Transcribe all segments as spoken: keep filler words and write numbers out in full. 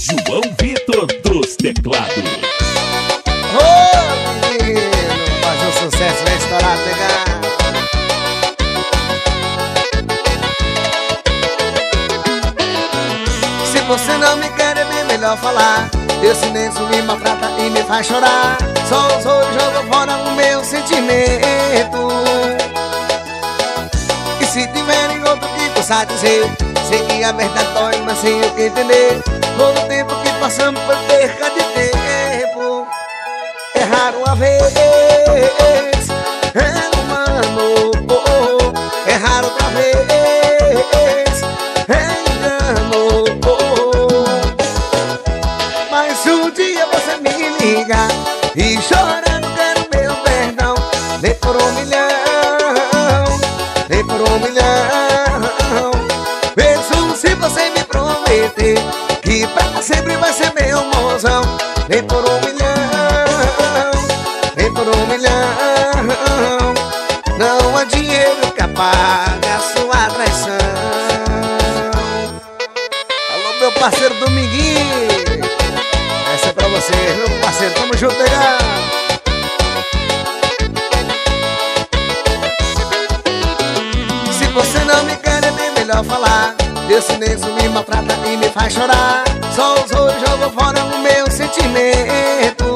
João Vitor dos teclados. Ô, menino, faz um sucesso, vai estourar, pegar. Se você não me quer, é bem melhor falar. Teu silêncio me maltrata e me faz chorar. Só os olhos jogam fora o meu sentimento. E se tiverem outro que possa dizer, sei que a verdade dói, mas sei o que entender. Todo o tempo que passamos foi perca de tempo. Errar uma vez é humano, oh, oh. Errar outra vez é engano, oh, oh. Mas se um dia você me liga e chorando quero meu perdão, nem por um milhão, nem por um milhão. Penso se você me prometer que pra sempre vai ser meu mozão, nem por um milhão, nem por um milhão. Não há dinheiro que apague a sua traição. Alô, meu parceiro Dominguinho, essa é pra você, meu parceiro, tamo junto, legal. Se você não me quer, é bem melhor falar. Teu silêncio me maltrata e me faz chorar. Só os olhos jogam fora o meu sentimento.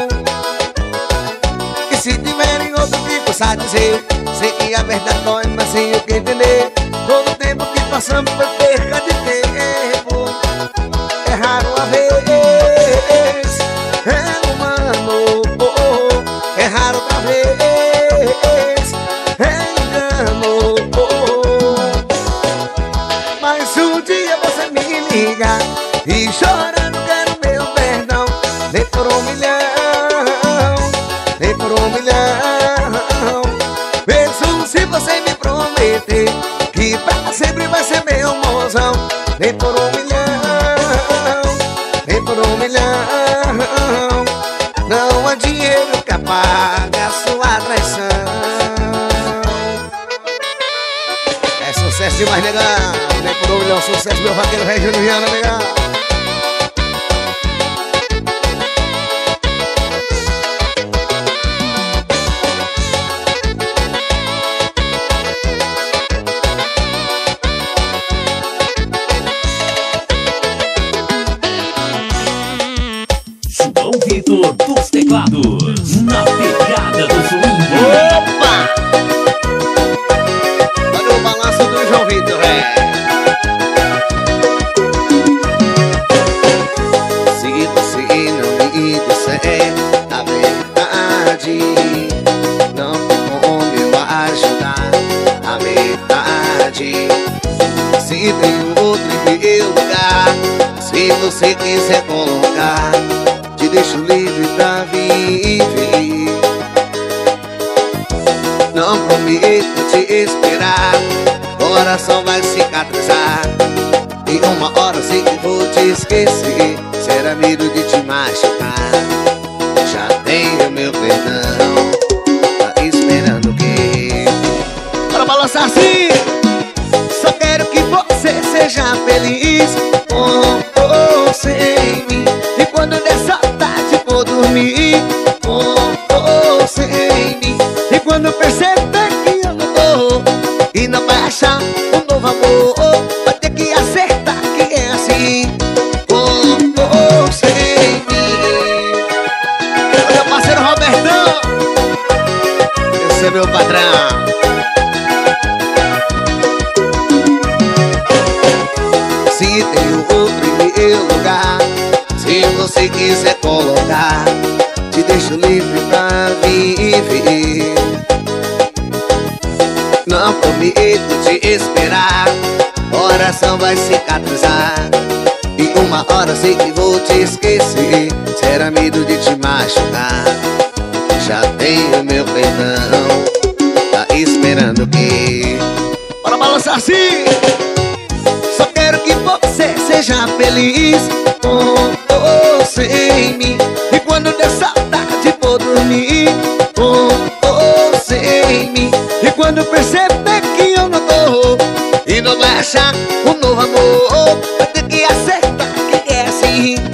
E se tiverem outro que possa dizer, sei que a verdade dói, mas sei o que entender. Todo o tempo que passamos foi perca de tempo. Errar uma vez é humano, oh, oh. Errar outra vez é engano, oh, oh. Mas se um dia você me liga e chorando quero meu perdão, nem por um milhão, nem por um milhão. Penso se você me prometer que pra sempre vai ser meu mozão, nem por um milhão, nem por um milhão. Não há dinheiro que apague a sua traição. É sucesso demais, negão. Nem por um milhão, sucesso, meu vaqueiro Regino Viana, negão. João Vitor dos teclados, na pegada do swing. Opa! Olha o balanço do João Vitor, é. Se você não me disser a verdade, não tem como eu ajudar a metade. Se tem outro em meu lugar, se você quiser colocar, te deixo livre pra viver. Não prometo te esperar, coração vai cicatrizar. E uma hora sei que vou te esquecer. Será medo de te machucar. Já tenho meu perdão, tá esperando o quê? Bora balançar assim. Só quero que você seja feliz com ou sem mim. E quando der saudade vou dormir com ou sem mim. E quando perceber que eu não tô e não vai achar um novo amor, vai ter que acertar que é assim, com ou sem mim. Meu parceiro Robertão, esse é meu patrão. Se tem outro em meu lugar, se você quiser colocar, te deixo livre pra viver. Não prometo te esperar, coração vai cicatrizar. E uma hora sei que vou te esquecer. Será medo de te machucar. Já tenho meu perdão, tá esperando o quê? Bora balançar assim. Só quero que você seja feliz com ou sem mim. E quando der saudade vou dormir com ou sem mim. E quando perceber que eu não tô e não vai achar um novo amor, vai ter que acertar que é assim.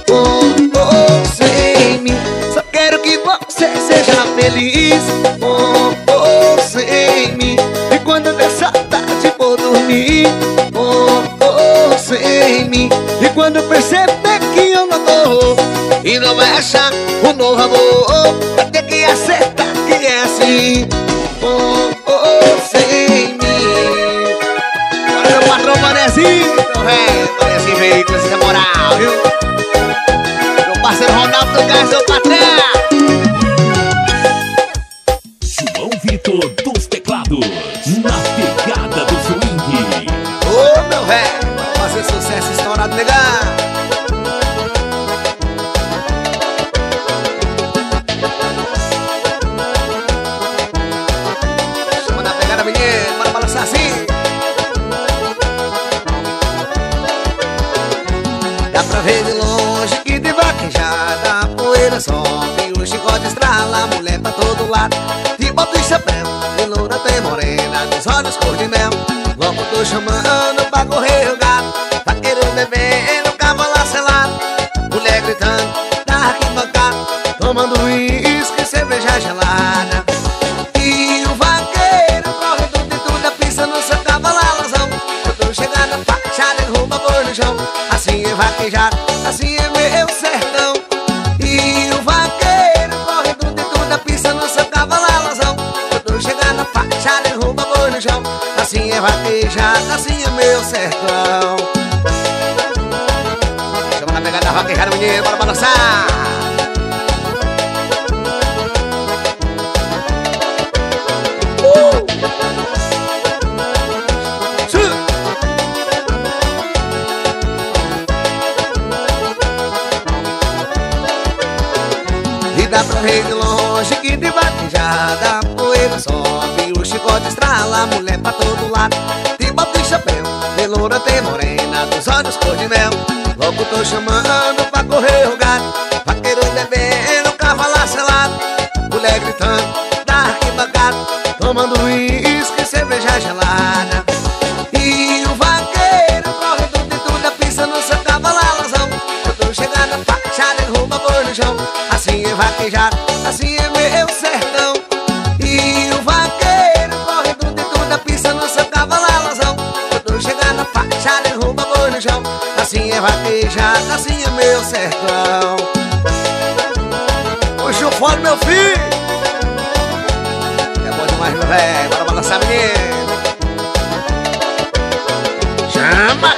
oh, oh, sem mim. Só quero que você seja feliz, oh, oh, sem mim. E quando dessa tarde for dormir, oh, oh, sem mim. E quando perceber que eu não tô e não vai achar um novo amor, vai ter que acertar que é assim, oh, oh, sem mim. Olha meu patrão Manezinho, velho, Manezinho Veículos, isso é moral, viu? Meu parceiro Ronaldo do Gás, meu patrão. João Vitor dos teclados, na pegada do swing. Ô, meu velho, vai fazer sucesso estourado, negão. Chama na pegada, menino, bora balançar assim. Dá pra ver de longe que de vaquejada a poeira sobe, o chicote estrala, mulher pra todo lado, de bota e chapéu, de loura tem morena, dos olhos cor de mel. Logo tô chamando pra correr o gato, vaqueiro bebendo, cavalo selado, mulher gritando, na arquibancada, tomando uísque, cerveja gelada. E o vaqueiro corre tudo e tudo, a pista no seu cavalo alazão. Eu tô chegando na fachada, derruba boi no chão. Assim é vaquejado, assim é meu sertão. E o vaqueiro corre tudo e tudo, a pista no seu cavalo alazão. Eu tô chegando na fachada, derruba boi no chão. Assim é vaquejado, assim é meu sertão. Chama na pegada da vaquejada, menino, bora balançar. Dá pra ver de longe que de vaquejada a poeira sobe, o chicote estrala, mulher pra todo lado, de bota e chapéu, de loura tem morena, dos olhos cor de mel. Logo tô chamando pra correr o gato, vaqueiro bebendo, cavalo selado, mulher gritando, da arquibancada, tomando uísque, cerveja gelada. E o vaqueiro corre tudo e tudo, a pista no seu cavalo alazão. Eu tô chegando na fachada, derruba boi no chão. Assim é vaquejado, assim é meu sertão. E o vaqueiro corre tudo e tudo, a pista no seu cavalo alazão. Eu tô chegando na fachada, derruba boi no chão. Assim é vaquejado, assim é meu sertão. Puxa o fone, meu filho. É bom demais, meu velho, bora balançar, menino. Chama!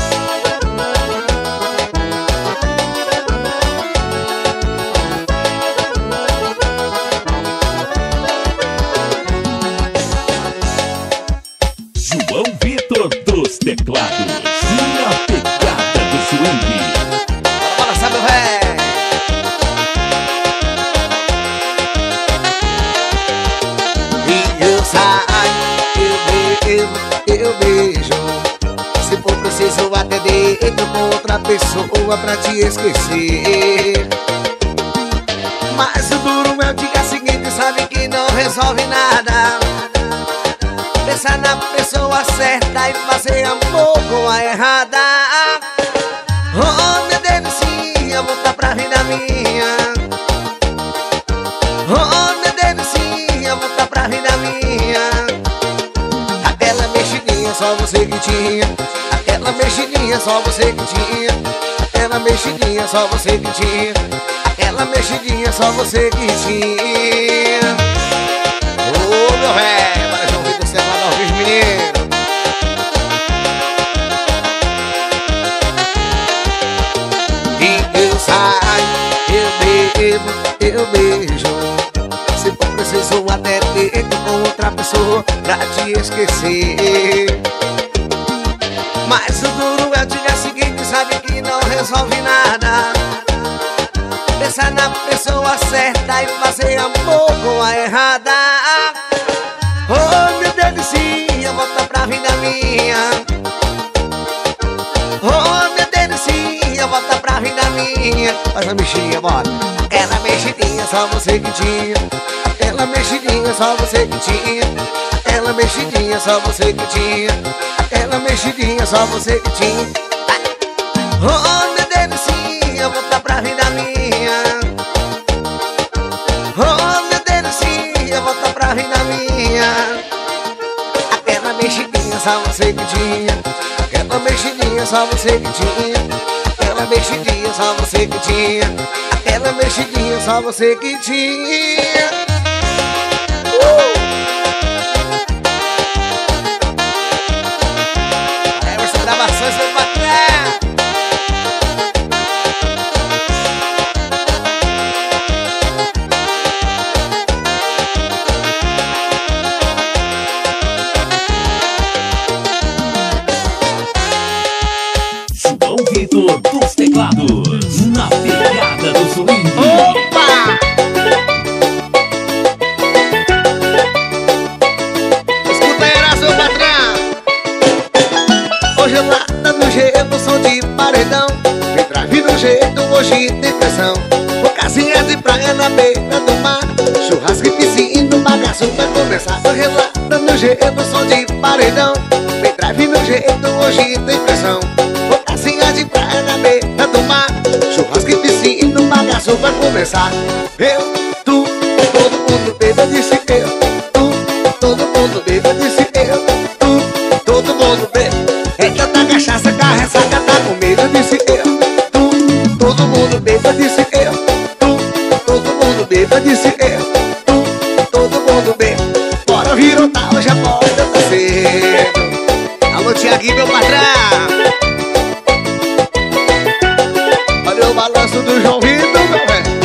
João Vitor dos teclados, na pegada do swing. Bora balançar, meu velho. E eu saio, eu beijo, eu beijo. Se for preciso até deito com outra pessoa pra te esquecer. Mas o duro é o dia seguinte, sabe que não resolve nada. Pensar na pessoa certa e fazer amor com a errada. Oh, meu delicinha, volta pra vida minha. Oh, meu delicinha, volta pra vida minha. Aquela mexidinha só você que tinha. Aquela mexidinha só você que tinha. Aquela mexidinha só você que tinha. Aquela mexidinha só você que tinha. Ô, meu velho, para João Vitor, você vai dar os meninos. E eu saio, eu bebo, eu beijo. Se for preciso até deito com outra pessoa pra te esquecer. Mas o duro é o dia seguinte, sabe que não resolve nada. Pensar na pessoa certa e fazer amor com a errada. Oh, meu delicinha, volta pra vida minha. Oh, meu delicinha, volta pra vida minha. Faz a mexidinha, bora. Aquela mexidinha só você que tinha. Aquela mexidinha só você que tinha. Aquela mexidinha só você que tinha. Aquela mexidinha só você que tinha. Oh, meu delicinha, volta pra só você que tinha. Aquela mexidinha, só você que tinha. Aquela mexidinha, só você que tinha. Aquela mexidinha, só você que tinha. uh! Essa gravação é bacana. João Vitor dos teclados, na pegada do swing. Opa! Escuta aí, era seu patrão. Hoje lá tá no jeito, som de paredão. Me trave no jeito, hoje tem pressão. Com casinha de praia na beira do mar. Churrasco e piscina, o bagaço vai começar. Hoje lá tá no jeito, som de paredão. Me trave no jeito, hoje tem pressão. Casinha de praia na beira do mar. Churrasco e piscina, o bagaço vai começar. Eu, tu, todo mundo beba, disse eu. Tu, todo mundo beba, disse eu. Tu, todo mundo beba. É tanta cachaça que a ressaca tá comigo, disse eu. Tu, todo mundo beba, disse eu. Tu, todo mundo beba, disse eu. Tu, todo mundo beba. Bora virotar, hoje a porta tá cedo. Alô, Tiaguinho, meu patrão. O balanço do João Vitor, meu velho.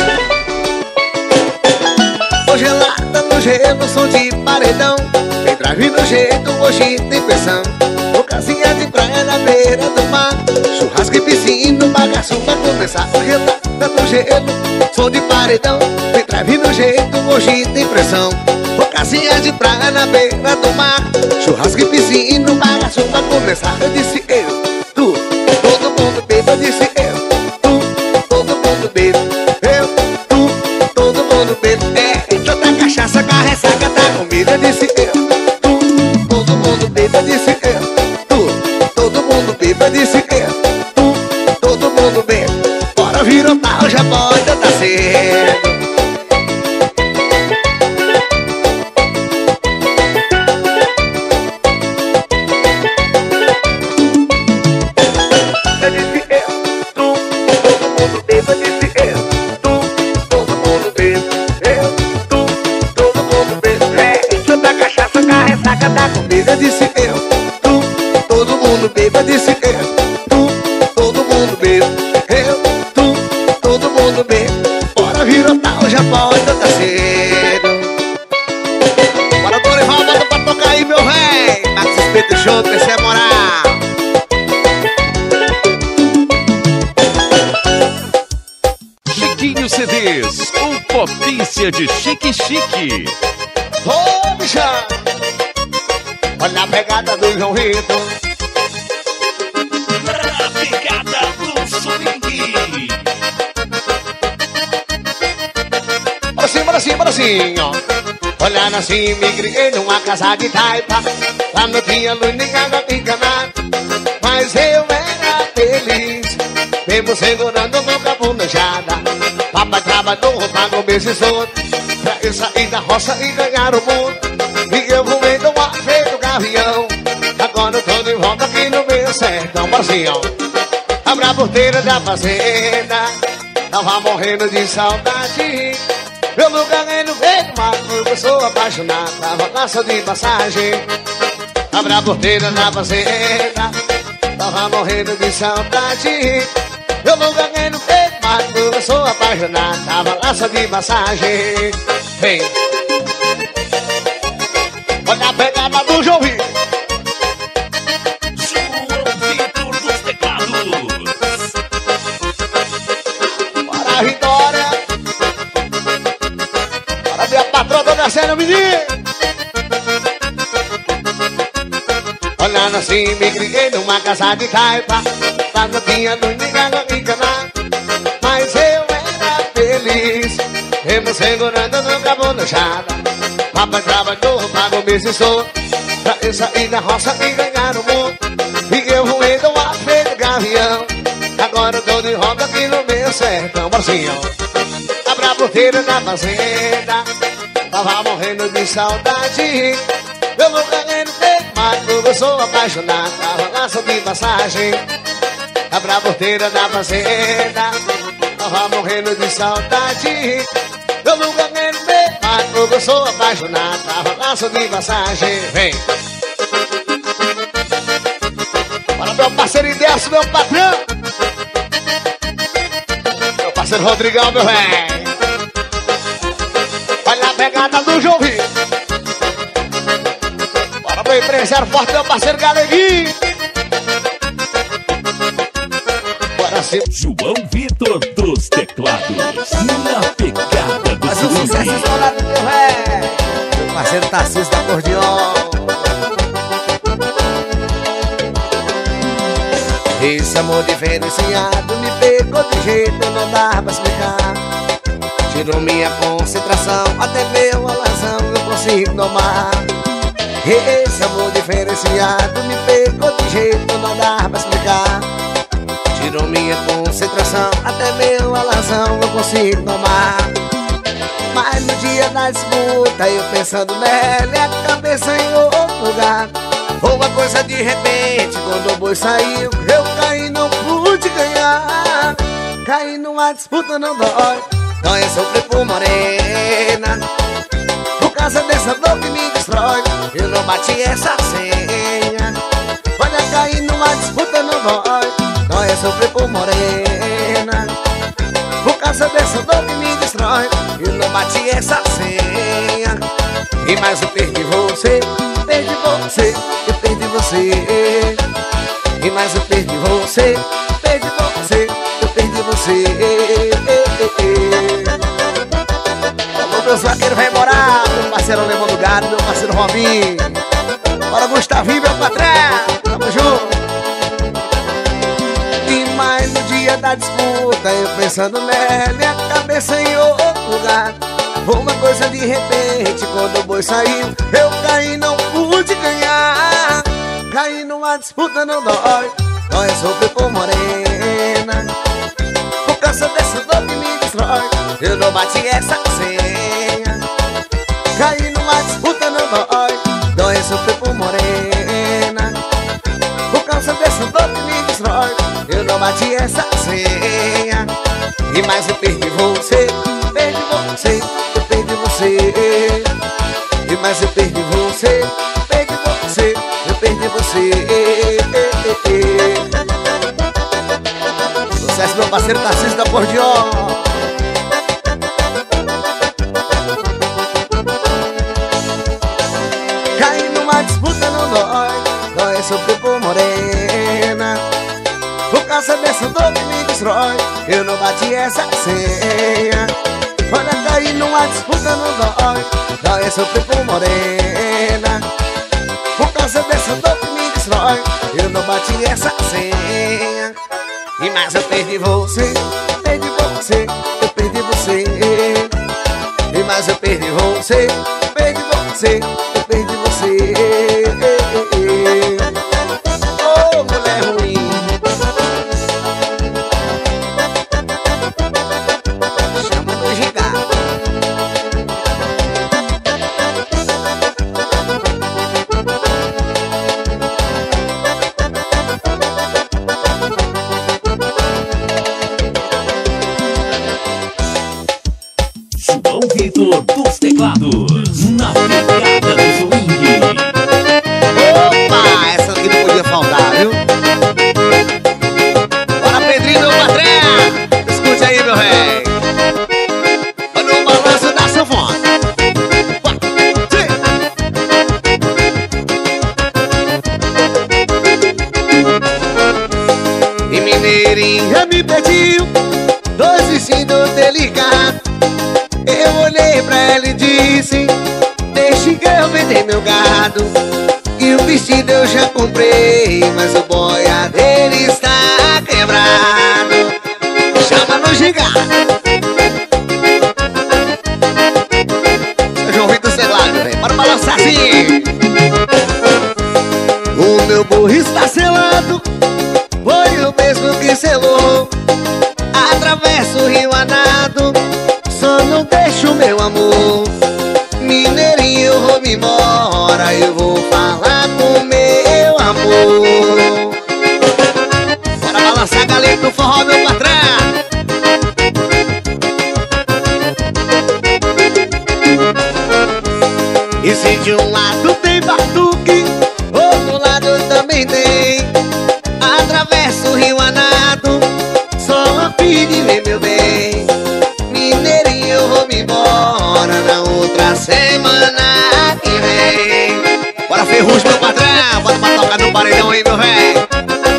Hoje lá tá no gelo, som de paredão. Tem drive no jeito, hoje tem pressão. Com casinha de praia na beira do mar. Churrasco e piscina, o bagaço vai começar. Hoje lá tá no gelo, som de paredão. Tem drive no jeito, hoje tem pressão. Com casinha de praia na beira do mar. Churrasco e piscina, o bagaço vai começar. Eu disse eu, tu, todo mundo beba, eu disse eu. Bebo, eu, tu, todo mundo bebo. É, tanta cachaça que a ressaca tá comigo, eu disse eu. Tu, todo mundo bebo, eu disse eu. Tu, todo mundo bebo, eu disse eu. Tu, todo mundo bebo. Bora virotar, hoje a porta tá cedo. Eu disse eu, tu, todo mundo bebo, eu disse eu. Tá comigo, eu disse eu. Tu, todo mundo beba, disse eu. Tu, todo mundo beba. Eu, tu, todo mundo beba. Bora virotar, hoje a porta tá cedo. Bora, Dorival, bota pra tocar aí, meu véi. Max Espeto Show, esse é moral. Chiquinho C Ds, com potência de chique-chique. Ô, oh, bichão. Olha a pegada do João Vitor. Na pegada do swing. Bora sim, bora sim, bora sim, ó. Olhando assim, me criei numa casa de taipa. Lá não tinha luz nem água de encanado. Mas eu era feliz, mesmo segurando no capunejada. Papai trabalhou, pagou meses outros pra eu sair da roça e ganhar o mundo. E eu voei no ar feito gavião. Agora eu tô de volta aqui no meu sertão. Bora assim, ó. Abra a porteira da fazenda. Tava morrendo de saudade. Meu lugar é no meio do mato. Eu sou apaixonado, tava lá só de passagem. Abra a porteira da fazenda. Tava morrendo de saudade. Meu lugar é no meio do mato. Eu sou apaixonado, tava lá só de passagem. Vem. Olha a pegada do João Vitor. João Vitor dos teclados. Para a vitória. Para ver a patroa da cena, menino. Olhando assim, me criei numa casa de taipa. Lá não tinha luz nem água me encanar. Mas eu era feliz, mesmo segurando no cabo da chada. Papai trabalhou, pagou meses todo pra eu sair da roça e ganhar o mundo. E eu voei do ar feito gavião. Agora eu tô de volta aqui no meu sertão. Bora assim, ó. Abra a porteira da fazenda. Tava morrendo de saudade. Meu lugar é no peito, mas como eu sou apaixonado, tava lá sobre passagem, a pra porteira da fazenda, tava morrendo de saudade. Eu nunca quero ver, mas como eu sou apaixonado, tava lá sobre passagem. Vem! Para meu parceiro Idelso, meu patrão, meu parceiro Rodrigão, meu velho. Olha a pegada do João Vitor. Bora meu empresário forte, meu parceiro Galeguinho. Bora sim. João Vitor dos teclados, na pegada do Mas o sucesso estourado, meu velho. Meu parceiro Tarcísio do acordeon. Esse amor diferenciado me pegou de jeito, não dá pra explicar. Tirou minha concentração, até meu alazão eu consigo domar. Esse amor diferenciado me pegou de jeito, não dá pra explicar. Tirou minha concentração, até meu alazão eu consigo domar. Mas no dia da disputa, eu pensando nela, a cabeça em outro lugar. Foi uma coisa de repente, quando o boi saiu, eu caí, não pude ganhar. Caí numa disputa, não dói, dói é sofrer por morena. Por causa dessa dor que me destrói, eu não bati essa senha. Olha, cair numa disputa, não dói, dói é sofrer por morena. Por causa dessa dor que me destrói, eu não bati essa senha. E mais eu perdi você, perdi você, eu perdi você. E mais eu perdi você, perdi você, eu perdi você. Alô, meus vaqueiros, vai morar, meu parceiro Alemão do Gado, meu parceiro Robinho. Bora, Gustavinho, meu patrão, tamo junto. E mais no dia da disputa, eu pensando nela e a cabeça em outro lugar. Uma coisa de repente, quando o boi saiu, eu caí, não pude ganhar. Caí numa disputa, não dói, dói é sofrer por morena. Por causa dessa dor que me destrói, eu não bati essa senha. Caí numa disputa, não dói, dói é sofrer por morena. Por causa dessa dor que me destrói, eu não bati essa senha. E mais eu perdi você, perdi você, eu perdi você. E mais eu perdi você, perdi você, eu perdi você. Sucesso, meu parceiro Tarcísio do acordeon. Caí numa disputa, não dói, dói é sofrer por morena. Por causa dessa dor que me destrói, eu não bati essa senha. Olha, cair numa disputa, não dói, dói é sofrer por morena. Por causa dessa dor que me destrói, eu não bati essa senha. E mais eu perdi você, perdi você, eu perdi você. E mais eu perdi você, perdi você, eu perdi você. Oh, mulher ruim. Chama do gigante. João Vitor dos teclados, na pegada do swing. Opa, essa aqui não podia faltar, viu? Bora, Pedrinho, meu patrão. Escute aí, meu rei. Olha o balanço da sanfona. E Mineirinha me pediu dois vestidos delicados. Eu olhei pra ela e disse: deixe que eu vender meu gado. E o vestido eu já comprei, mas o boiadeiro está quebrado. Chama no gigante. Seu João Vitor Celado, velho, bora balançar assim. O meu burro está selado, foi o mesmo que selou. Atravesso o rio a nado, só não deixo meu amor. Mineirinho, eu vou me embora, eu vou falar com meu no forró, meu patrão. E se de um lado tem batuque, outro lado também tem. Atravesso o rio Anado, só a fim de ver meu bem. Mineirinho, eu vou me embora na outra semana que vem. Bora Ferrugem, meu patrão, bota pra tocar no paredão aí, meu véi.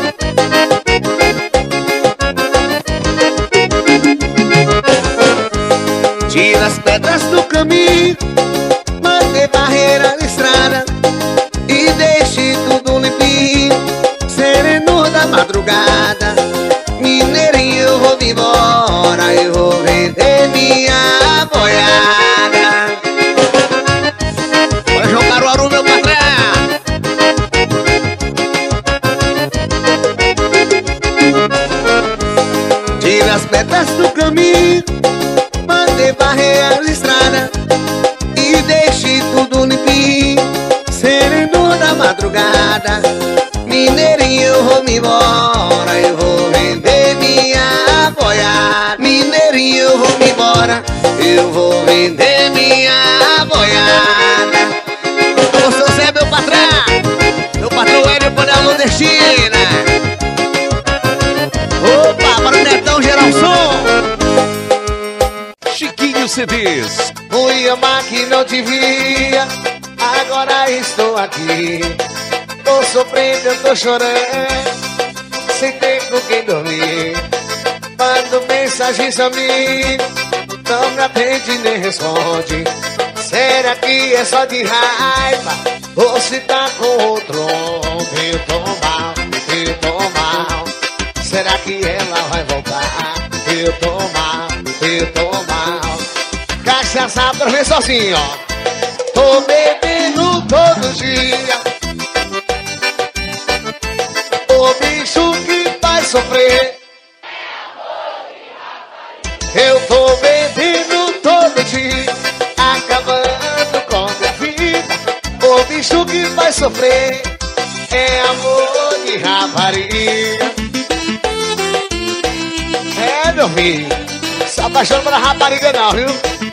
Tira as pedras do caminho, mantém barreira na estrada e deixe tudo limpinho, sereno da madrugada. Mineirinho, eu vou me embora, eu vou vender minha boiada. Bora João Caruaru, meu patrão. Tira as pedras do caminho, mantém barreira na estrada e deixe tudo limpinho, sereno da madrugada. Mineirinho, eu vou me embora, eu vou vender minha boiada. Mineirinho, eu vou me embora, eu vou vender minha boiada. Alô, seu Zé, meu patrão, meu patrão Hélio Panela Nordestina. Opa, para o Netão gerar o som. Chiquinho C Ds. Fui amar que não te via, agora estou aqui. Tô sofrendo, eu tô chorando, sem ter com quem dormir. Mando mensagens a mim, não me atende nem responde. Será que é só de raiva, ou se tá com outro homem? Eu tô mal, eu tô mal. Será que ela vai voltar? Eu tô mal, eu tô mal. Cachaça pra ver sozinho, ó. Tô bebendo todo dia. O bicho que vai sofrer. Eu tô bebendo todo dia, acabando com minha vida. O bicho que vai sofrer é amor de rapariga. É, meu filho, se apaixona pela rapariga não, viu?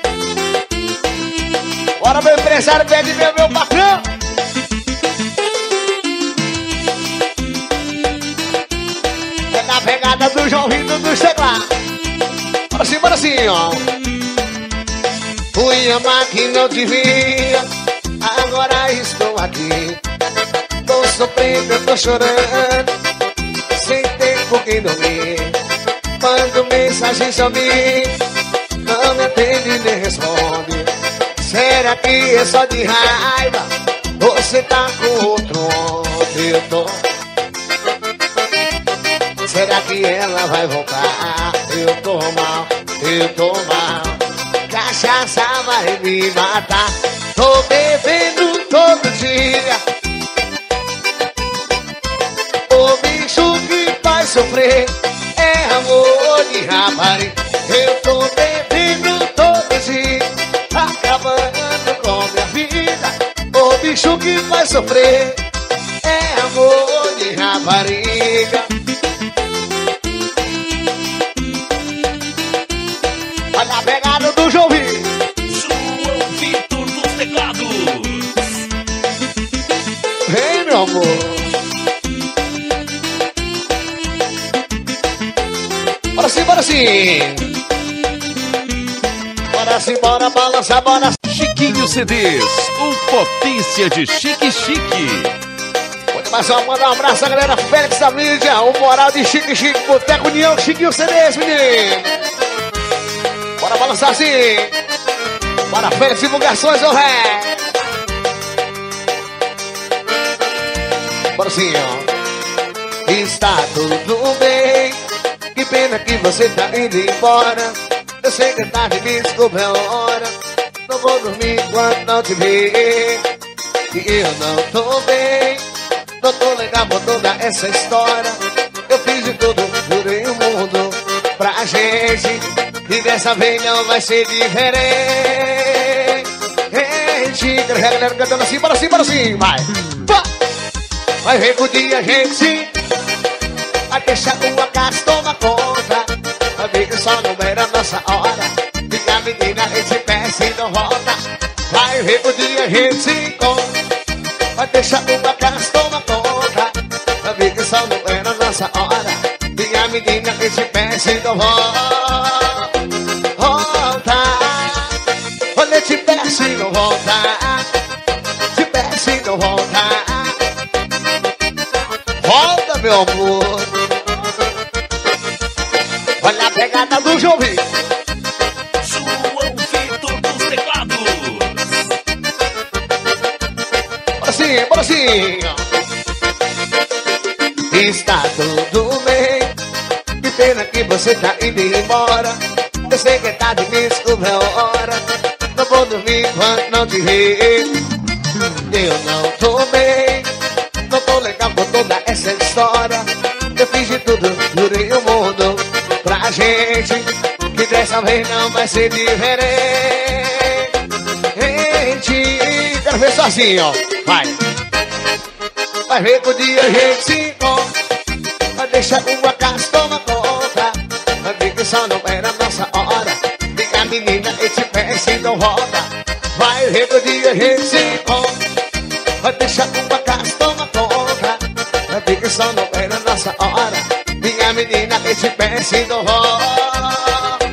Bora, meu empresário, pede meu, meu patrão. É na pegada do João Vitor do teclados. Bora sim, bora sim, ó. Fui amar que não te via, agora estou aqui. Tô sofrendo, eu tô chorando, sem ter com quem dormir. Mando mensagens a mim, não me atende nem responde. Será que é só de raiva, você tá com outro homem? Eu tô. Será que ela vai voltar? Eu tô mal, eu tô mal. Cachaça vai me matar. Tô bebendo todo dia. O bicho que vai sofrer é amor de rapariga. Eu tô bebendo todo dia, acabando com minha vida. O bicho que vai sofrer é amor de rapariga. Olha a pegada do João Vitor. João Vitor dos teclados. Vem, meu amor. Bora sim, bora sim. Bora sim, bora balançar, bora. Chiquinho C Ds, um potência de chique chique. Pode mais só mandar um abraço à galera Félix da mídia, o moral de chique chique, Boteco União, Chiquinho C Ds, menino. Bora balançar assim. Bora Félix Divulgações, ô ré. Bora sim, ó. Está tudo bem, que pena que você tá indo embora. Eu sei que tá de me desculpa a hora. Não vou dormir enquanto não te ver. E eu não tô bem, não tô legal por toda essa história. Eu fiz de tudo, jurei o mundo pra gente, e dessa vez não vai ser diferente. A galera cantando assim, bora assim, bora assim, vai. Vai ver que o dia a gente sim Vai deixar o acaso tomar conta. Amiga, só não era nossa hora. Minha menina, esse pé se não volta. Vai ver o dia a gente se encontra. Vai deixar o acaso tomar conta. Amiga, só não era nossa hora. Minha menina, esse pé se não volta. Olha, esse pé se não volta. Esse pé se não volta. Volta, meu amor. Olha a pegada do João Vitor. João Vitor dos teclados. Bora sim, bora sim. Está tudo bem. Que pena que você tá indo embora. Eu sei que tá de desculpa é hora. Não vou dormir enquanto não te ver. Eu não tô bem. Não tô legal com toda essa história. Eu fiz de tudo, jurei o mundo pra gente, que dessa vez não vai ser diferente. Quero ver sozinho, ó. Vai. Vai ver que o dia a gente se encontra. Vai deixar o acaso tomar conta. Vai ver que só não era nossa hora. Diga, menina, esse pé se não volta. Vai ver que o dia a gente se encontra. Vai deixar o acaso tomar conta. Vai ver que só não era nossa hora. Minha menina, esse pé se não volta.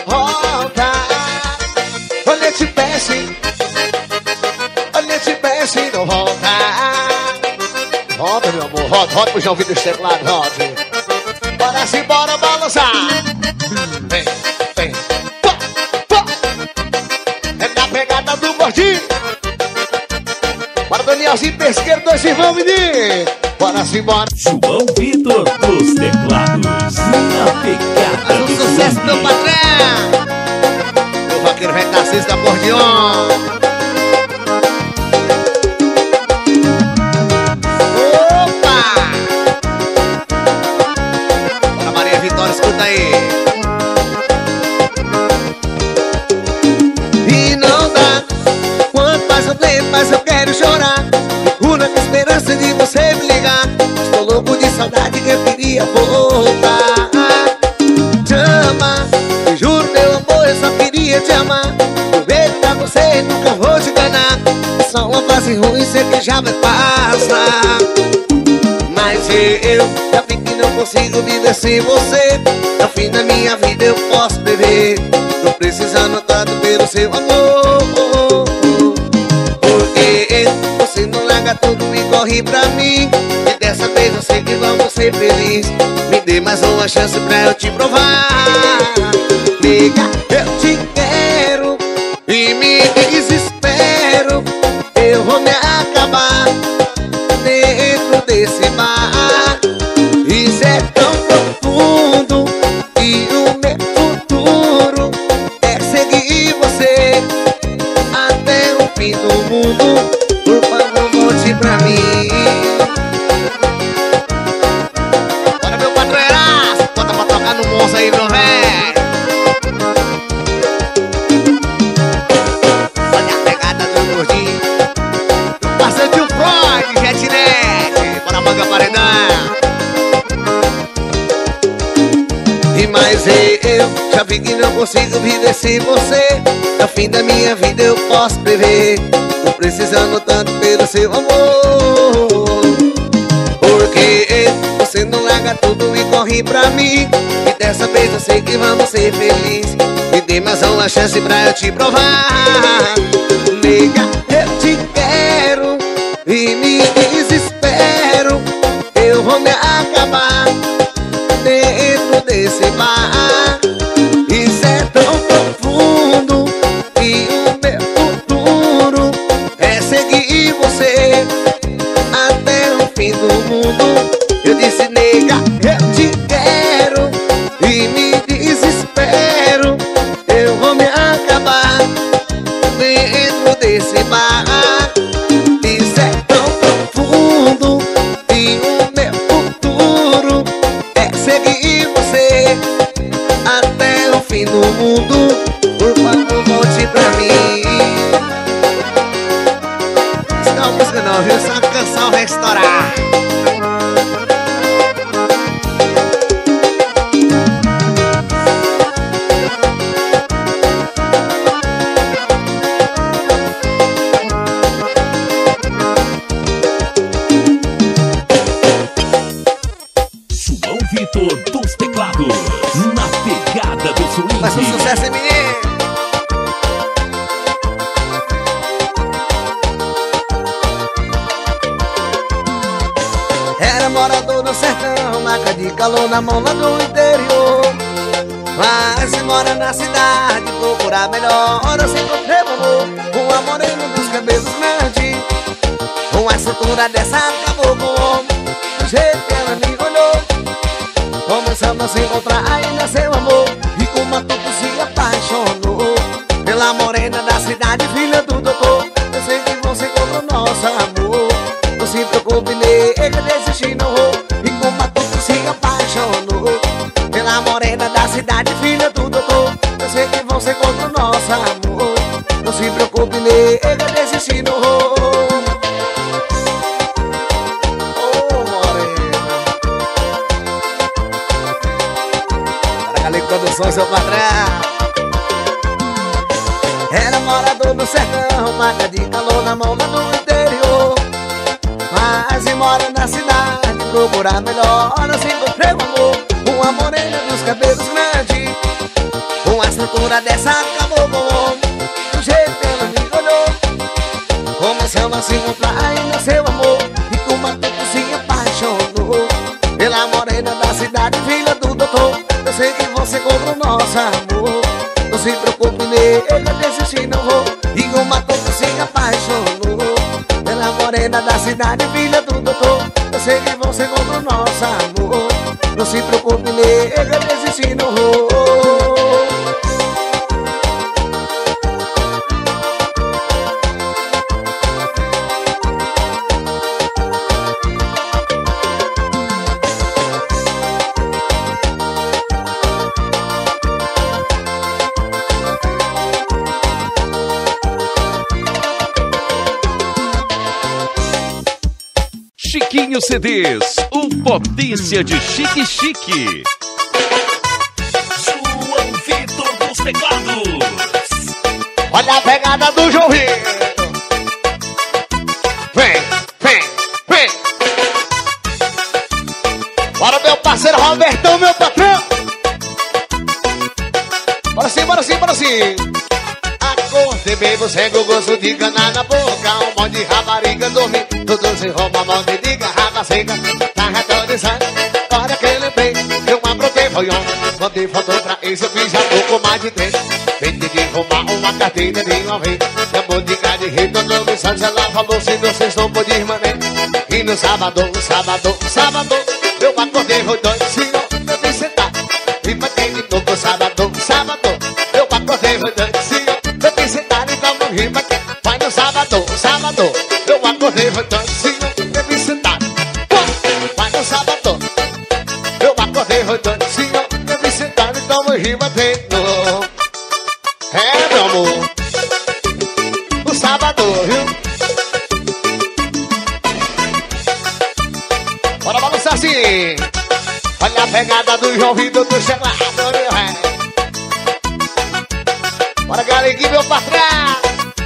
Olha esse pé se. Olha esse pé se não volta. Roda, meu amor, roda, roda pro João Vitor desse teclado, roda. Bora sim, bora balançar. Vem, vem. Pô, pô. É da pegada do gordinho. Bora, Danielzinho Pesqueiro, dois irmãos, menino. Bora sim, bora. João Vitor dos teclados. Na pegada Faz um do sucesso, swing. meu patrão. O vaqueiro vai estar aceso do acordeon. Escuta aí. E não dá. Quanto mais eu tento, mais eu quero chorar. Fico na esperança de você me ligar. Estou louco de saudade que eu queria voltar. Te ama, te juro, meu amor, eu só queria te amar. Eu vejo pra você, nunca vou te enganar. É só uma fase ruim, sei que já vai passar. Mas eu já vi que não consigo viver sem você. No fim da minha vida eu posso beber. Tô precisando tanto pelo seu amor. Porque você não larga tudo e corre pra mim. E dessa vez eu sei que vamos ser felizes. Me dê mais uma chance pra eu te provar. Nega, eu te quero e me desespero. Eu vou me acabar dentro desse mar. Isso é tão profundo e o meu futuro é seguir você até o fim do mundo. Por favor, volte pra mim. Bora, meu patrões, bota pra tocar no monstro aí, meu velho. Olha a pegada do gordinho. Bastante o Freud, Jetnet. Bora, manga paredão. E mais eu já vi que não consigo viver sem você. No fim da minha vida eu posso prever. Tô precisando tanto pelo seu amor. Porque você não larga tudo e corre pra mim. E dessa vez eu sei que vamos ser felizes. Me dê mais uma chance pra eu te provar. Nega, eu te quero e me desespero. Eu vou me acabar dentro desse mar. Isso é tão profundo e o meu futuro é seguir você até o fim do mundo. Eu disse, nega, eu te quero e me desespero. Eu vou me acabar dentro desse mar. Isso é tão profundo e o meu futuro é seguir você até o fim do mundo. Por favor, volte pra mim. Isso não é uma música não, viu? Essa canção vai estourar. swing. Faz um sucesso, hein, menino? Era morador do sertão, maca de calor na mão lá do interior. Mas se mora na cidade, procurar melhor. Eu se encontrei o amor, uma morena dos cabelos grandes. Com a estrutura dessa acabou com o homem. Do jeito que ela me olhou, começamos a se encontrar, aí nasceu amor. E uma tudo se apaixonou pela morena da cidade, filha do doutor. Eu sei que você encontra o nosso amor. Não se preocupe, nega, desistir não vou. E com uma tudo se apaixonou pela morena da cidade, filha do doutor. Eu sei que você encontra o nosso amor. Não se preocupe, nega, desistir não vou. Produções, seu patrão. Era morador do sertão, maca de calor na mão lá do interior. Mas e mora na cidade, procurar melhor. Assim encontrei o amor, uma morena dos cabelos grandes. Com a estrutura dessa acabou com o homem. Do jeito que ela me olhou, começamos a se encontrar, aí nasceu amor. E com uma tudo se apaixonou pela morena da cidade, filha do doutor. Eu sei que você compra o nosso amor. Não se preocupe, nega, desistir não vou. E uma coisa se apaixonou pela morena da cidade, filha do doutor. Eu sei que você compra o nosso amor. Não se preocupe, nega, desistir não vou. Chiquinho C Ds, o potência de chique chique. João Vitor dos teclados. Olha a pegada do João Vitor. Vem, vem, vem. Bora, meu parceiro Robertão, meu patrão. Bora sim, bora sim, bora sim. Acordei bem, você com gosto de cana na boca. Um monte de rapariga dormir, tudo se rouba, mão de diga, raba seca. Tá retornizando, olha que lembrei. Eu aprontei, foi ontem, mandei foto pra isso, eu fiz amor com mais de três. Tentei de roubar uma carteira de uma vez. Acabou de cá de rei, todo mundo sabe, ela falou, se não vocês não pode irmané. E no sábado, sábado, sábado, eu acordei, foi dois, senhor, eu vim sentar. E matei de novo, sábado, sábado, eu acordei, foi dois, senhor. Eu vim sentar, então não rima. Vai no sábado, sábado, eu acordei, foi dancinho, eu vim sentar. Vai no sábado, eu acordei, foi dancinho, eu vim sentar, então não rima dentro. É, meu amor, o sábado, viu? Bora balançar assim. Olha a pegada do João Vitor do Teclado, meu rei. Bora, galerinha, meu patrão.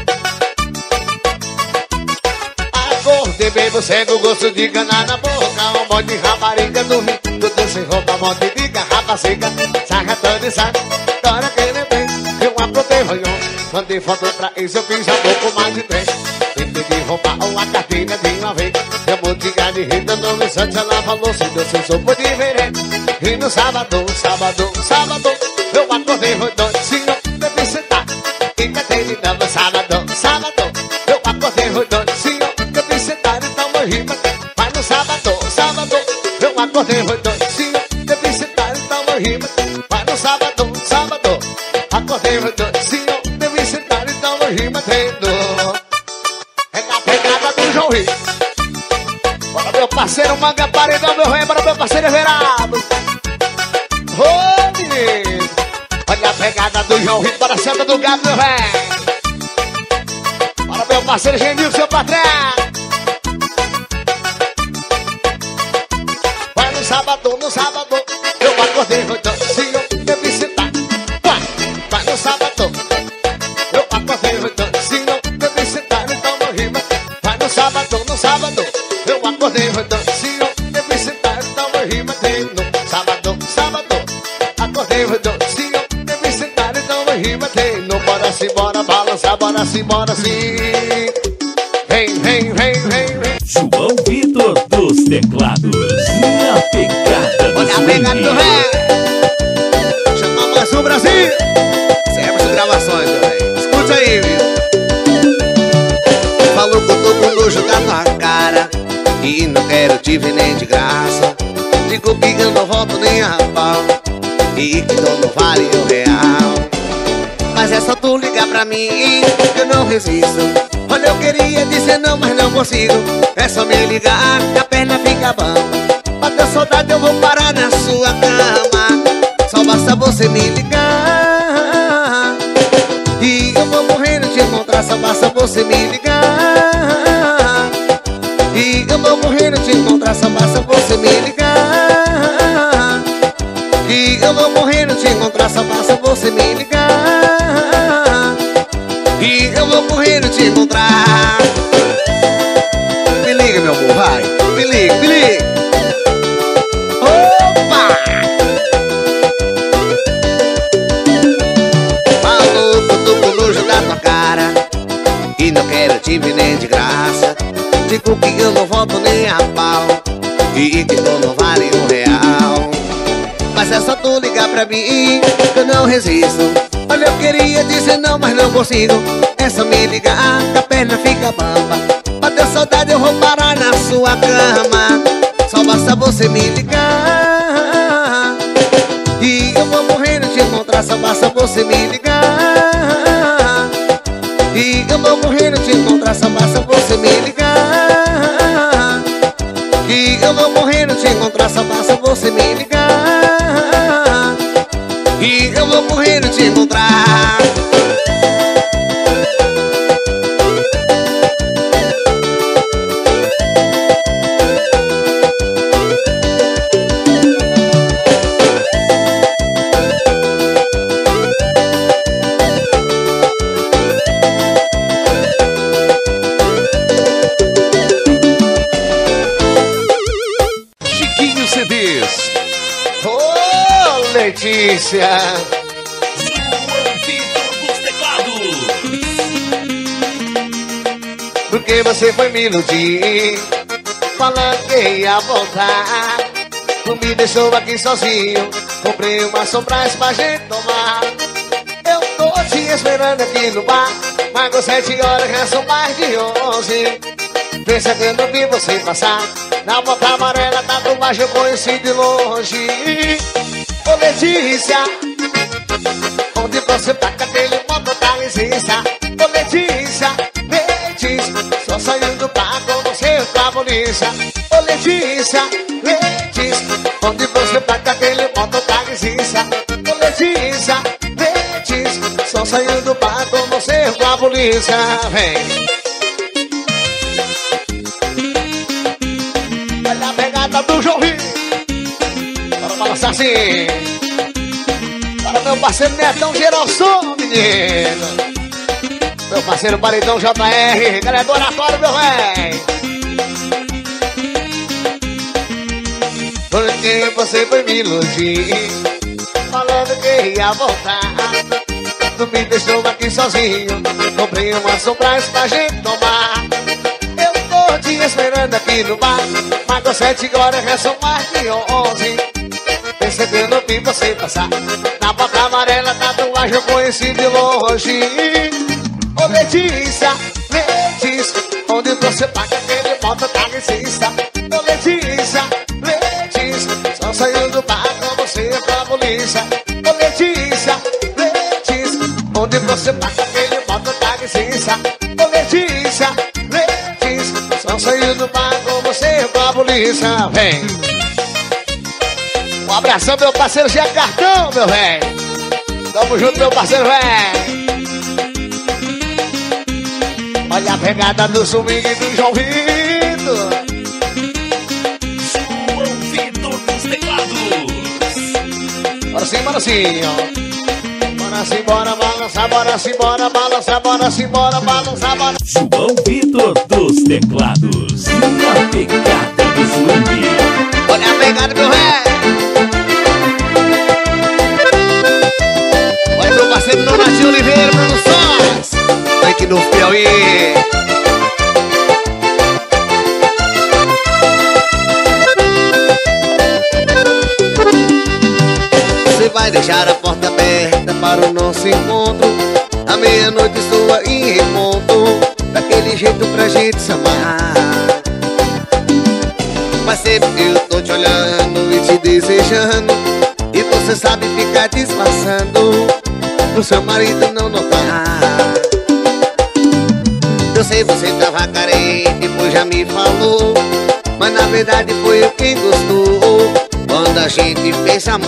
Acordei bem, você com gosto de cana na boca. Um monte de rapariga dormir, tudo sem roupa, um monte de garrafa seca. Sarratando e sabe, agora que lembrei. Eu aprontei, foi ontem, mandei foto pra isso, eu fiz amor com mais de três. Tentei de roubar uma carteira de uma vez. Eu vou de de rita, no me Santos, ela falou, se Deus se sopa de veré. E no sábado, sábado, sábado, eu acordei, foi dois, senhor, eu vim sentar. E cantei de novo, sábado, sábado, eu acordei, foi dois, senhor. Rima, vai no sábado, sábado, eu acordei, foi docinho, eu vim sentar, então vou rima. Vai no sábado, sábado, acordei, foi docinho, eu vim sentar, então vou rima, treino. É na pegada do João Rio. Bora, meu parceiro Manga Paredão, meu rei, bora, meu parceiro Everaldo. Ô, menino, olha a pegada do João Rio, bora, Santa do Gado, meu rei. Bora, meu parceiro Genil, seu patrão. Sábado, no sábado, eu acordei, foi docinho, eu vim sentar. Vai, vai no sábado, eu acordei, foi docinho, eu vim sentar, então não rima. Vai no sábado, no sábado, eu acordei, foi docinho, eu vim sentar, então não rima. Tem no sábado, sábado, acordei, foi docinho, eu vim bora simbora, balança, bora simbora sim. Vem, vem, vem, vem, vem. João Vitor dos teclados, na pegada do Olha a pegada do ré. Chama mais o Brasil. Sempre as gravações, meu velho. Escute aí, viu? Falou que eu tô com nojo da tua cara e não quero te ver nem de graça. Digo que eu não volto nem a pau e que dou não vale um real. Mas é só tu ligar pra mim que eu não resisto. Olha, eu queria dizer não, mas não consigo. É só me ligar que a perna fica bamba. Bateu saudade, eu vou parar na sua cama. Só basta você me ligar e eu vou morrendo te encontrar. Só basta você me ligar e eu vou morrendo te encontrar. Só basta você me ligar e eu vou morrendo te encontrar. Só basta você me ligar e eu vou morrendo te encontrar. Me liga, meu amor, vai. Me liga, me liga. Opa! Falou que eu tô com nojo da tua cara e não quero te ver nem de graça. Digo que eu não volto nem a pau e que tu não vale um real. Mas é só tu ligar pra mim que eu não resisto. Olha, eu queria dizer não, mas não consigo. É só me ligar que a perna fica bamba. Bateu saudade, eu vou parar na sua cama. Só basta você me ligar e eu vou morrendo te encontrar. Só basta você me ligar e eu vou morrendo te encontrar. Só basta você me ligar e eu vou morrendo te encontrar. Só basta você me ligar e eu vou morrendo te encontrar. Chiquinho C Ds. Ô, Letícia! João Vitor dos teclados. Porque você foi me iludir, falando que ia voltar. Tu me deixou aqui sozinho, comprei uma sombras pra gente tomar. Eu tô te esperando aqui no bar, mas com sete horas já são mais de onze. Pensa que eu não vi você passar, na bota amarela, tatuagem eu conheci de longe. Ô Letícia, onde você tá com aquele moto da licença? Ô Letícia, Letícia, só saindo do bar com você com a polícia. Ô Letícia, Letícia, onde você tá com aquele moto da licença? Ô Letícia, Letícia, só saindo do bar com você com a polícia. Vem. Olha a pegada do João Vitor. Bora balançar assim. Para meu parceiro Netão Geralson, menino. Meu parceiro Paredão J R. Galera do Oratório, meu velho. Porque você foi me iludir, falando que ia voltar. Tu me deixou aqui sozinho, comprei uma sombras pra gente tomar. Eu tô te esperando aqui no bar, mas com sete horas já são mais de onze. Pensei que eu não vi você passar, na bota amarela, tatuagem eu conheci de longe. Ô Letícia, Letícia, onde você paga aquele moto taxista? Ô Letícia, Letícia, só saiu do bar com você com a polícia. Ô Letícia, Letícia, onde você paga aquele moto taxista? Ô Letícia, Letícia, só saiu do bar com você com a polícia. Vem. Um abração, meu parceiro Zé Cartão, meu velho. Tamo junto, meu parceiro, velho. Olha a pegada do swing do João Vitor. João Vitor dos teclados. Bora sim, bora sim, ó. Bora sim, bora balançar, bora sim, bora balançar, bora sim, bora balançar, bora. João Vitor dos teclados, na pegada do swing. Olha a pegada, meu velho. Olha meu parceiro Nonatinho Oliveira, produção. Novo Piauí. Você vai deixar a porta aberta para o nosso encontro. À meia-noite estou aí em ponto, daquele jeito pra gente se amar. Mas sempre eu tô te olhando e te desejando, e você sabe ficar disfarçando pro seu marido não notar. Eu sei você tava carente, pois já me falou, mas na verdade foi eu quem gostou quando a gente fez amor.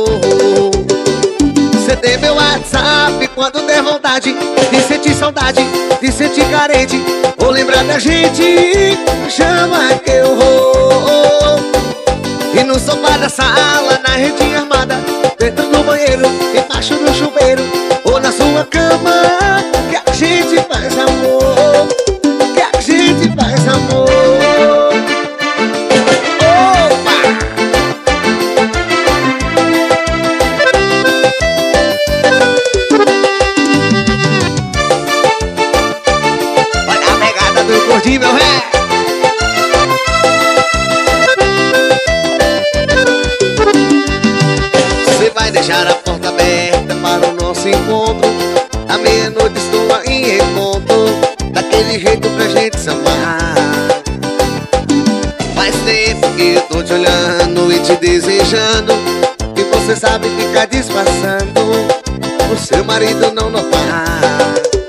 Você tem meu WhatsApp quando der vontade de sentir saudade, de sentir carente ou lembrar da gente, chama que eu vou. E no sofá da sala, na rede armada, dentro do banheiro, embaixo do chuveiro ou na sua cama, que a gente faz amor, que a gente faz amor. Meu ré. Você vai deixar a porta aberta para o nosso encontro. À meia-noite estou aí em ponto, daquele jeito pra gente se amar. Faz tempo que eu tô te olhando e te desejando, e você sabe ficar disfarçando o seu marido não notar.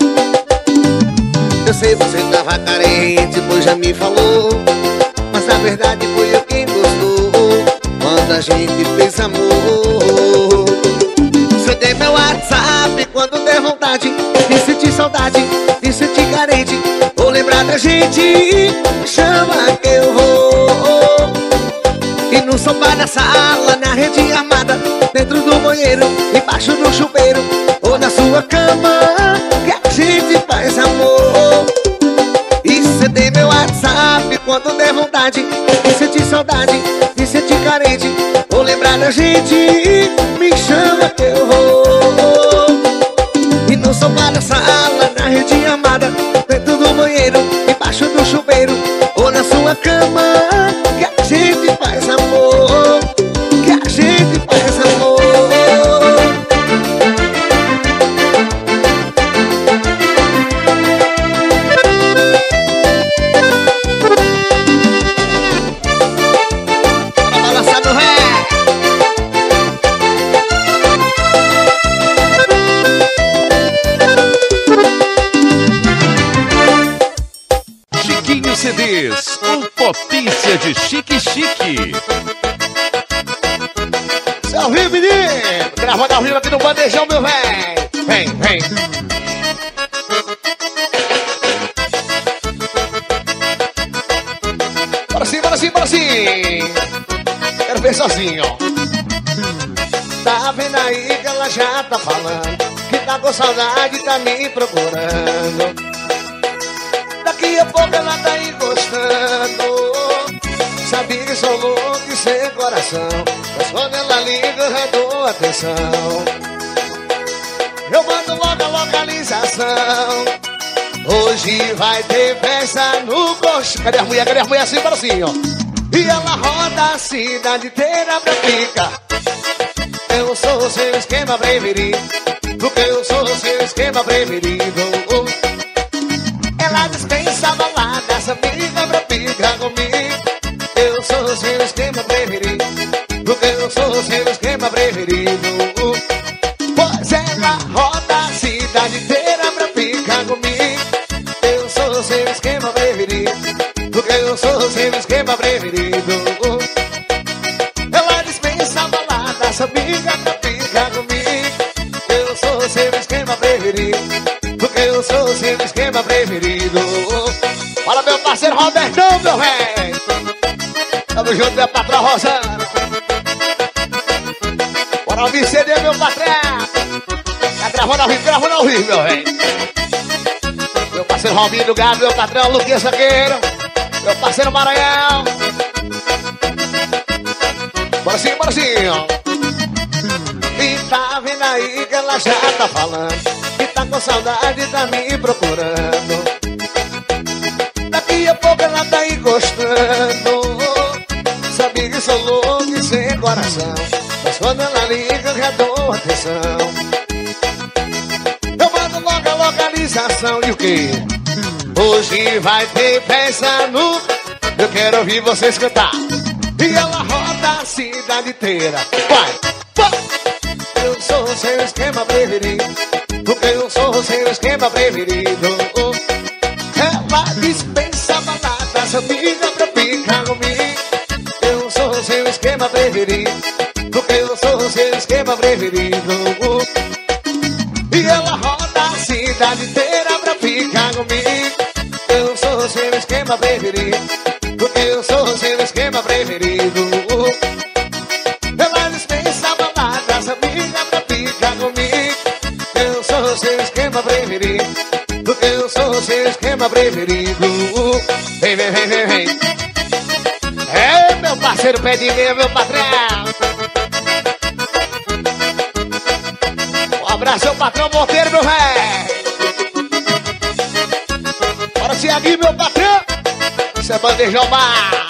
Eu sei você tava carente, pois já me falou, mas na verdade foi eu quem gostou quando a gente fez amor. Você tem meu WhatsApp quando der vontade de sentir saudade, de sentir carente ou lembrar da gente, chama que eu vou. E no sofá da sala, na rede armada, dentro do banheiro, embaixo do chuveiro ou na sua cama, que a gente faz amor. E cê tem meu WhatsApp quando der vontade de sentir saudade, de sentir carente ou lembrar da gente, me chama que eu vou. E no sofá da sala, na rede armada, dentro do banheiro, embaixo do chuveiro ou na sua cama, que a gente faz amor, que a gente faz amor. C Ds, com potência de chique-chique. Seu ao vivo, menino! Gravando ao vivo aqui no bandejão, meu véi! Vem, vem! Bora sim, bora sim, bora sim! Quero ver sozinho, ó. Tá vendo aí que ela já tá falando que tá com saudade, tá me procurando. Daqui a pouco ela tá encostando. Sabia que sou louco e sem coração, mas quando ela liga eu dou atenção. Eu mando logo a localização. Hoje vai ter festa no colchão. Cadê as mulheres? Cadê as mulheres assim para assim, ó? E ela roda a cidade inteira pra ficar. Eu sou o seu esquema preferido, porque eu sou o seu esquema preferido. Ela dispensa a balada, essa amiga pra ficar comigo. Eu sou o seu esquema preferido, porque eu sou o seu esquema preferido. Pois ela roda a cidade inteira pra ficar comigo. Eu sou o seu esquema preferido, porque eu sou o seu esquema preferido. Ela dispensa a balada, essa amiga pra ficar comigo. Eu sou o seu esquema preferido, porque eu sou o seu esquema preferido. Fala, meu parceiro Robertão, meu rei. Tamo junto, meu patrão Rosana. Bora ouvir C D, meu patrão. Tá gravando ao vivo, gravando ao vivo, meu rei. Meu parceiro Robinho do Gado, meu patrão Luquinha Saqueiro, meu parceiro Maranhão. Bora sim, bora sim, ó. E tá vendo aí que ela já tá falando que tá com saudade, tá me procurando. ligação, mas quando ela liga eu já dou atenção. Eu mando logo a localização e o quê? Hoje vai ter festa no... Eu quero ouvir vocês cantar. E ela roda a cidade inteira. Vai, vai. Eu sou o seu esquema preferido, porque eu sou o seu esquema preferido. Ela dispensa balada, só fica pra ficar comigo. Eu sou o seu esquema preferido, porque eu sou o seu esquema preferido. E ela roda a cidade inteira pra ficar comigo. Eu sou o seu esquema preferido, porque eu sou o seu esquema preferido. Ela dispensa balada, só fica pra ficar comigo. Eu sou o seu esquema preferido, porque eu sou o seu esquema preferido. Vem, vem, vem, vem, vem. É, meu parceiro pé de meia, meu patrão. Um abraço ao patrão Monteiro, meu velho. Bora, Tiaguinho, meu patrão. Isso é bandejão bar.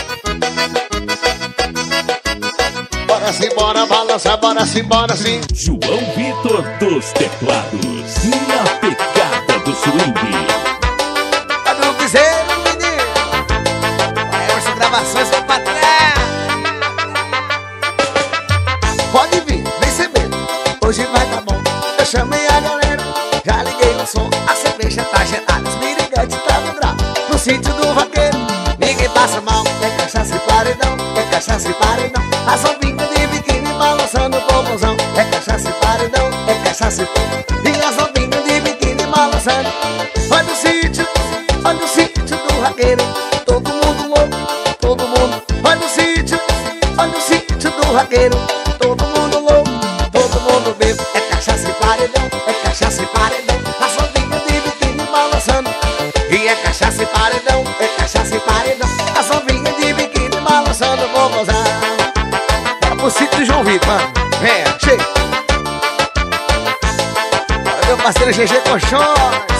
Bora sim, bora balançar, bora sim, bora sim. João Vitor dos teclados e a pegada do swing. Pra não dizer, menino, Emerson Gravações, meu patrão. Pode vir, vem ser mesmo, hoje vai tá bom. Eu chamei a galera, já liguei o som. A cerveja tá gelada, os mirigantes tá no grau. No sítio do vaqueiro, ninguém passa mal. É cachaça e paredão, é cachaça e paredão. As ovinhas de biquíni balançando o popozão. É cachaça e paredão, é cachaça e paredão. E as ovinhas de biquíni balançando. Olha o sítio, olha o sítio do vaqueiro. Todo mundo louco, todo mundo. Olha o sítio, olha o sítio do vaqueiro. Todo mundo louco, todo mundo bebo. É cachaça e paredão, é cachaça e paredão. As ovinhas de biquíni balançando. E é cachaça e paredão, é cachaça e paredão. As ovinhas de biquíni balançando o popozão. Bora pro sítio do João Vitor, mano. Vem, chega. Bora, meu parceiro G G Colchões.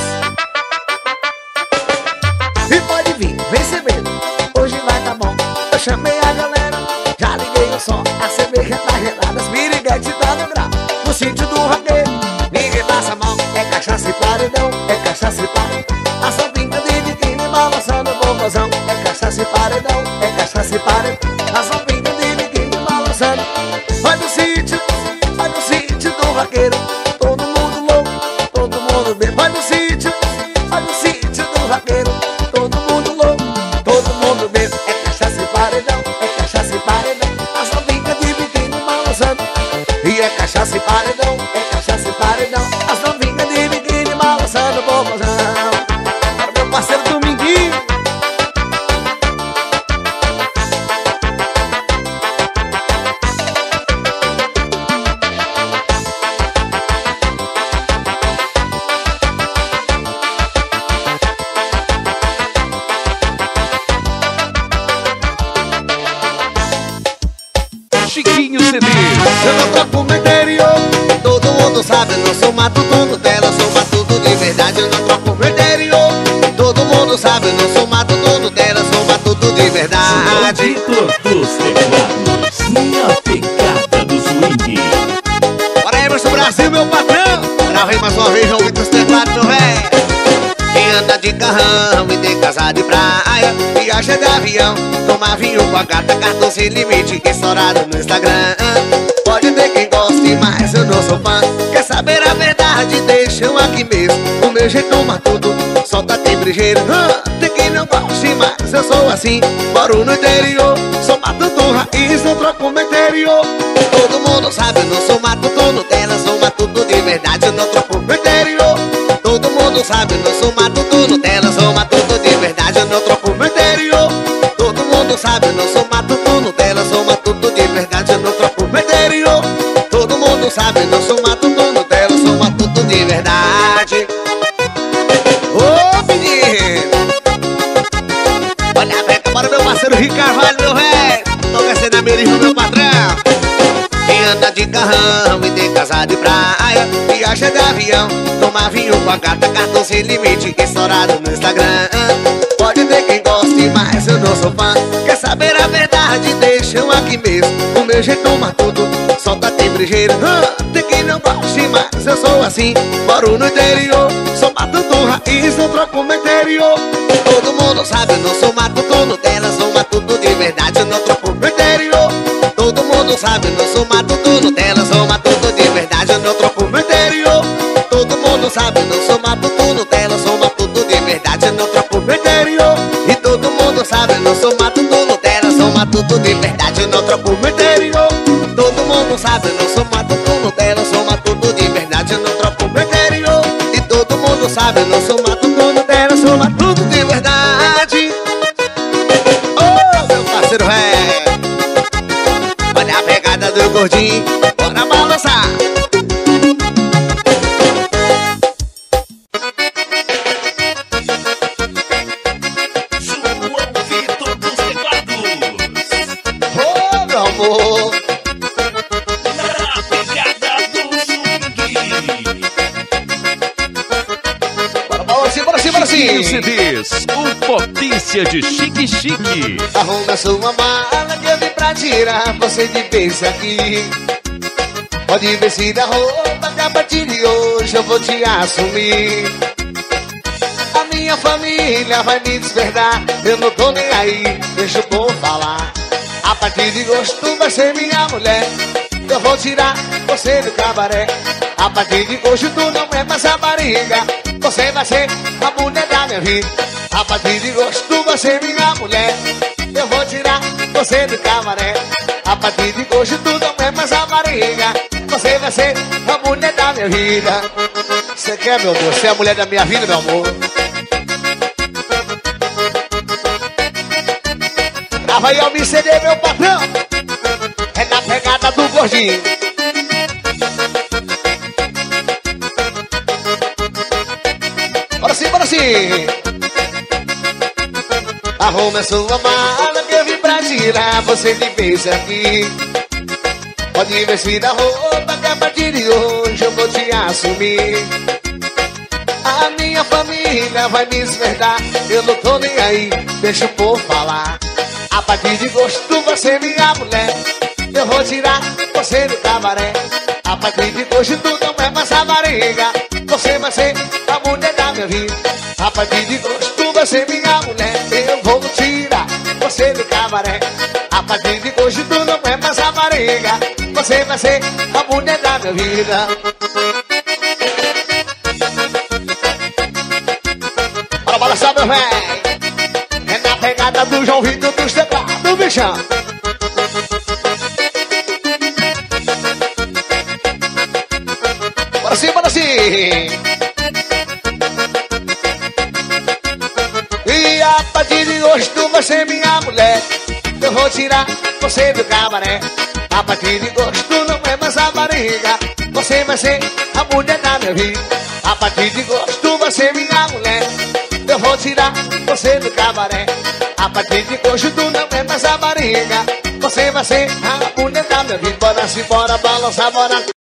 E pode vir, vem ser medo, hoje vai tá bom. Eu chamei a galera, já liguei o som. A cerveja tá gelada, as piriguetes tá no grau. No sítio do vaqueiro, ninguém passa mal. É cachaça e paredão, é cachaça e paredão. A sopinha de biquíni balançando o popozão. É cachaça e paredão, é cachaça e paredão. A sopinha de biquíni balançando. Olha o sítio, olha o sítio do vaqueiro. Todo mundo louco, todo mundo bebo. Olha o sítio, olha o sítio do vaqueiro. Todo mundo louco, todo mundo bebo. É cachaça e paredão, é cachaça e paredão. A sopinha de biquíni balançando. E é cachaça e paredão, é cachaça e paredão. As novinhas de biquíni balançando o popozão. Para meu parceiro Dominguinho. Chiquinho C D. Eu não troco no interior, todo mundo sabe, eu não sou matuto dela, sou matuto de verdade. Eu não troco no interior, todo mundo sabe, eu não sou matuto dela, sou matuto de João verdade. Vitor dos teclados e a pegada do swing. Bora aí, Emerson Brasil, meu patrão. Gravei mais uma vez, João Vitor dos teclados, meu velho. Quem anda de carrão e tem casa de praia, viaja de avião, toma vinho com a gata, cartão sem limite, estourado no Instagram. Pode ter quem goste, mas eu não sou fã. Quer saber a verdade? Deixam aqui mesmo. O meu jeito matuto, solta tem brejeiro. Ah, tem quem não goste, mas eu sou assim. Moro no interior, sou matuto raiz, não troco meu interior. Todo mundo sabe, eu não sou matuto Nutella, sou matuto de verdade, eu não troco meu interior. Todo mundo sabe, eu não sou matuto Nutella, sou matuto de verdade, eu não troco meu interior. Todo mundo sabe, eu não sou matuto Nutella, sou matuto de verdade, eu não troco meu interior. Todo mundo sabe, eu não sou matuto Nutella, sou matuto de verdade. Ô menino, olha a beca para meu parceiro Rick Carvalho, meu velho. Tô descendo a mirismo, meu patrão. Quem anda de carrão e tem casa de praia, viaja de avião, toma vinho com a gata, cartão sem limite, estourado no Instagram. Pode ter quem goste, mas eu não sou fã. Quer saber a verdade? tarde deixam aqui mesmo. O meu jeito matuto, solta tem brejeira. ah, Tem quem não goste, mas eu sou assim. Moro no interior, sou matuto raiz, não troco meu interior. Todo mundo sabe, eu não sou matuto Nutella, sou matuto de verdade, eu não troco meu interior. Todo mundo sabe, eu não sou matuto Nutella, sou matuto de verdade, eu não troco meu interior. Todo mundo sabe, eu não sou matuto Nutella, sou matuto de verdade, eu não troco meu interior. E todo mundo sabe, eu não sou matuto Nutella, sou matuto de verdade, eu não troco meu interior. Todo mundo sabe, eu não sou matuto Nutella, sou matuto de verdade, eu não troco meu interior. E todo mundo sabe, eu não sou matuto Nutella, sou matuto de verdade. Oh, meu parceiro ré, olha a pegada do gordinho, bora balançar. Amor, na pegada do swing. bora, bora sim, bora sim, bora sim. C Ds, o Potência de Chique Chique. Arruma sua mala que eu vim pra tirar você de vez aqui. Pode vestir da roupa que a partir de hoje eu vou te assumir. A minha família vai me desverdar, eu não tô nem aí, deixa o povo falar. A partir de agosto tu vai ser minha mulher, eu vou tirar você do cabaré. A partir de hoje tu não é mais a barriga, você vai ser a mulher da minha vida. A partir de agosto tu vai ser minha mulher, eu vou tirar você do cabaré. A partir de hoje tu não é mais a barriga, você vai ser a mulher da minha vida. Você quer, meu amor? Você é a mulher da minha vida, meu amor? Grava aí, me C D, meu patrão. É na pegada do gordinho. Bora sim, bora sim. Arruma sua mala que eu vim pra tirar você de vez aqui. Pode vestir a roupa que a partir de hoje eu vou te assumir. A minha família vai me esverdar, eu não tô nem aí, deixa o povo falar. A partir de agosto tu vai ser minha mulher, eu vou tirar você do cabaré. A partir de hoje tu não é mais a barriga, você vai ser a mulher da minha vida. A partir de agosto tu vai ser minha mulher, eu vou tirar você do cabaré. A partir de hoje tu não é mais a barriga, você vai ser a mulher da minha vida. Bora balançar, meu véi. É na pegada do João Vitor dos teclados, do bichão. Bora sim, bora sim. E a partir de hoje tu vai ser minha mulher, eu vou tirar você do cabaré. A partir de agosto tu não é mais a barriga, você vai ser a mulher da minha vida. A partir de agosto tu vai ser minha mulher, eu vou tirar você do cabaré. A partir de hoje tu não é mais a barriga, você vai ser a mulher da minha vida. Bora se bora balançar, bora.